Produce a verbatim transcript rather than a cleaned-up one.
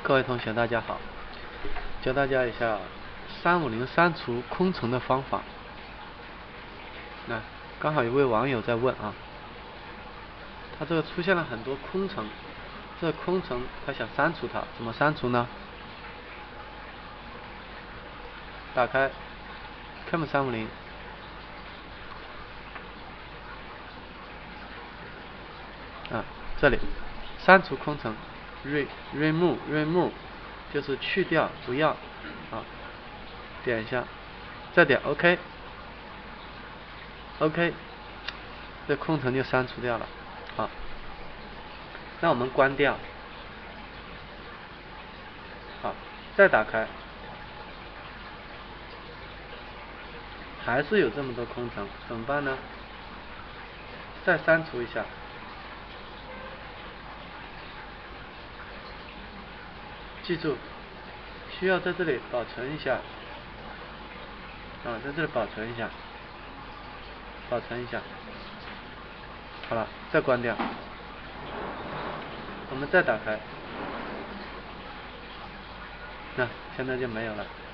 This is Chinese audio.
各位同学大家好，教大家一下三五零删除空层的方法。那刚好有位网友在问啊，他这个出现了很多空层，这个空层他想删除它，怎么删除呢？打开 C A M 三五零，啊，这里删除空层 ，re remove remove 就是去掉不要啊，点一下，再点 OK OK， 这空层就删除掉了啊。那我们关掉，好，再打开，还是有这么多空层，怎么办呢？再删除一下，记住需要在这里保存一下啊，在这里保存一下，保存一下，好了，再关掉，我们再打开，那现在就没有了。